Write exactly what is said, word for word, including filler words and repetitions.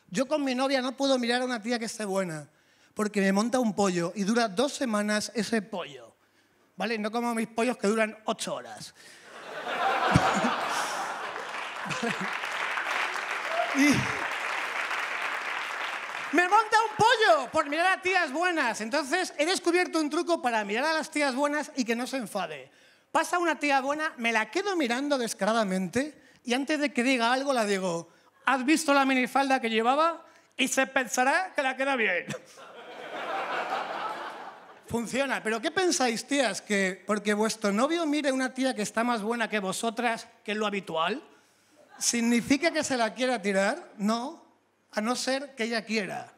Yo con mi novia no puedo mirar a una tía que esté buena, porque me monta un pollo y dura dos semanas ese pollo. ¿Vale? No como mis pollos que duran ocho horas. ¿Vale? Y... me monta un pollo por mirar a tías buenas. Entonces, he descubierto un truco para mirar a las tías buenas y que no se enfade. Pasa una tía buena, me la quedo mirando descaradamente y antes de que diga algo la digo, ¿has visto la minifalda que llevaba? Y se pensará que la queda bien. Funciona. ¿Pero qué pensáis, tías? ¿Que porque vuestro novio mire una tía que está más buena que vosotras, que es lo habitual, significa que se la quiera tirar? No. A no ser que ella quiera.